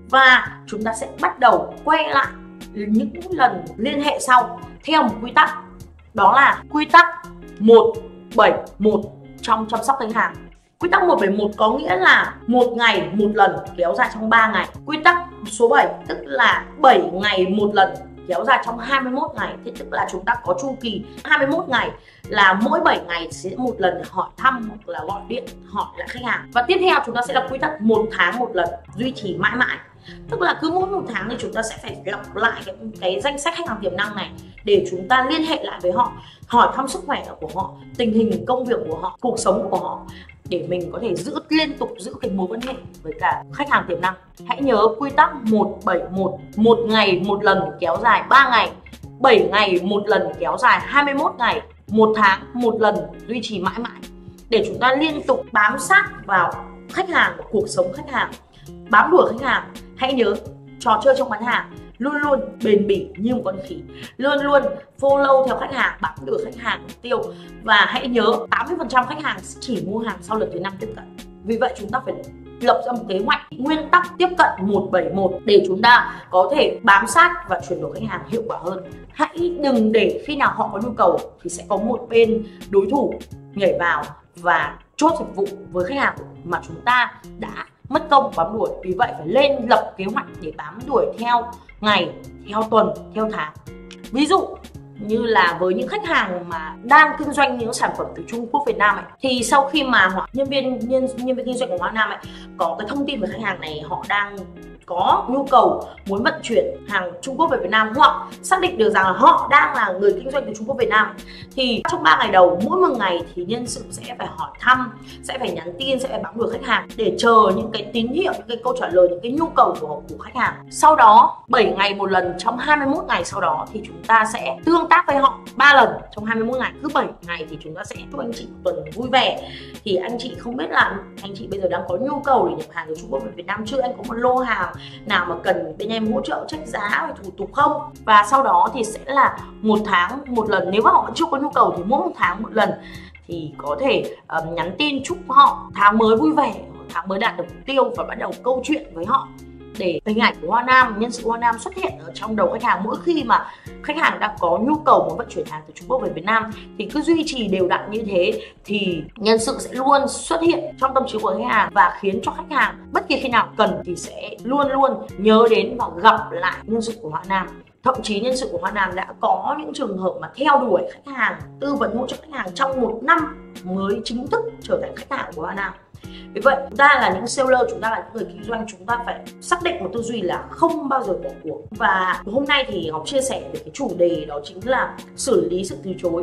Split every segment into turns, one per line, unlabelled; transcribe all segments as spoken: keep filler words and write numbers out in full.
và chúng ta sẽ bắt đầu quay lại những lần liên hệ sau theo một quy tắc, đó là quy tắc một bảy một trong chăm sóc khách hàng. Quy tắc một bảy một có nghĩa là một ngày một lần kéo dài trong ba ngày. Quy tắc số bảy tức là bảy ngày một lần kéo dài trong hai mươi mốt ngày. Thế tức là chúng ta có chu kỳ hai mươi mốt ngày, là mỗi bảy ngày sẽ một lần hỏi thăm hoặc là gọi điện hỏi lại khách hàng. Và tiếp theo chúng ta sẽ là quy tắc một tháng một lần, duy trì mãi mãi. Tức là cứ mỗi một tháng thì chúng ta sẽ phải lọc lại cái, cái danh sách khách hàng tiềm năng này để chúng ta liên hệ lại với họ, hỏi thăm sức khỏe của họ, tình hình công việc của họ, cuộc sống của họ, để mình có thể giữ liên tục giữ cái mối quan hệ với cả khách hàng tiềm năng. Hãy nhớ quy tắc một bảy một, một ngày một lần kéo dài ba ngày, bảy ngày một lần kéo dài hai mươi mốt ngày, một tháng một lần duy trì mãi mãi, để chúng ta liên tục bám sát vào khách hàng và cuộc sống khách hàng, bám đuổi khách hàng. Hãy nhớ trò chơi trong bán hàng luôn luôn bền bỉ như một con khỉ, luôn luôn follow theo khách hàng, bám đuổi khách hàng mục tiêu. Và hãy nhớ tám mươi phần trăm khách hàng chỉ mua hàng sau lần thứ năm tiếp cận. Vì vậy chúng ta phải lập ra một kế hoạch nguyên tắc tiếp cận một bảy một để chúng ta có thể bám sát và chuyển đổi khách hàng hiệu quả hơn. Hãy đừng để khi nào họ có nhu cầu thì sẽ có một bên đối thủ nhảy vào và chốt dịch vụ với khách hàng mà chúng ta đã mất công bám đuổi. Vì vậy phải lên lập kế hoạch để bám đuổi theo ngày, theo tuần, theo tháng. Ví dụ như là với những khách hàng mà đang kinh doanh những sản phẩm từ Trung Quốc Việt Nam ấy, thì sau khi mà nhân viên nhân, nhân viên kinh doanh của Hoa Nam ấy có cái thông tin về khách hàng này, họ đang có nhu cầu muốn vận chuyển hàng Trung Quốc về Việt Nam, hoặc xác định được rằng là họ đang là người kinh doanh từ Trung Quốc Việt Nam, thì trong ba ngày đầu mỗi một ngày thì nhân sự sẽ phải hỏi thăm, sẽ phải nhắn tin, sẽ phải bám đuổi khách hàng để chờ những cái tín hiệu, những cái câu trả lời, những cái nhu cầu của, của khách hàng. Sau đó bảy ngày một lần trong hai mươi mốt ngày sau đó thì chúng ta sẽ tương tác với họ ba lần trong hai mươi mốt ngày. Cứ bảy ngày thì chúng ta sẽ chúc anh chị một tuần vui vẻ. Thì anh chị không biết là anh chị bây giờ đang có nhu cầu để nhập hàng từ Trung Quốc về Việt Nam chưa, anh có một lô hàng nào mà cần bên em hỗ trợ check giá và thủ tục không. Và sau đó thì sẽ là một tháng một lần. Nếu mà họ chưa có nhu cầu thì mỗi một tháng một lần thì có thể um, nhắn tin chúc họ tháng mới vui vẻ, tháng mới đạt được mục tiêu, và bắt đầu câu chuyện với họ để hình ảnh của Hoa Nam, nhân sự Hoa Nam xuất hiện ở trong đầu khách hàng mỗi khi mà khách hàng đã có nhu cầu muốn vận chuyển hàng từ Trung Quốc về Việt Nam. Thì cứ duy trì đều đặn như thế thì nhân sự sẽ luôn xuất hiện trong tâm trí của khách hàng, và khiến cho khách hàng bất kỳ khi nào cần thì sẽ luôn luôn nhớ đến và gặp lại nhân sự của Hoa Nam. Thậm chí nhân sự của Hoa Nam đã có những trường hợp mà theo đuổi khách hàng, tư vấn hỗ trợ khách hàng trong một năm mới chính thức trở thành khách hàng của Hoa Nam. Vì vậy chúng ta là những seller, chúng ta là những người kinh doanh, chúng ta phải xác định một tư duy là không bao giờ bỏ cuộc. Và hôm nay thì Ngọc chia sẻ về cái chủ đề đó chính là xử lý sự từ chối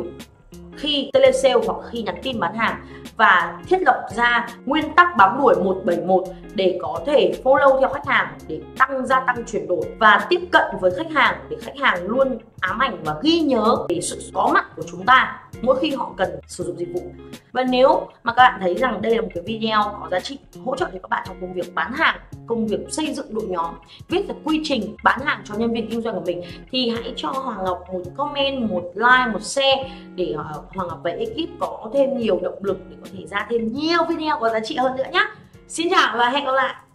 khi telesale hoặc khi nhắn tin bán hàng, và thiết lập ra nguyên tắc bám đuổi một bảy một để có thể follow theo khách hàng, để tăng gia tăng chuyển đổi và tiếp cận với khách hàng, để khách hàng luôn ám ảnh và ghi nhớ về sự có mặt của chúng ta mỗi khi họ cần sử dụng dịch vụ. Và nếu mà các bạn thấy rằng đây là một cái video có giá trị hỗ trợ cho các bạn trong công việc bán hàng, công việc xây dựng đội nhóm, viết được quy trình bán hàng cho nhân viên kinh doanh của mình, thì hãy cho Hoàng Ngọc một comment, một like, một share để Hoàng Ngọc và ekip có thêm nhiều động lực để có thể ra thêm nhiều video có giá trị hơn nữa nhé. Xin chào và hẹn gặp lại.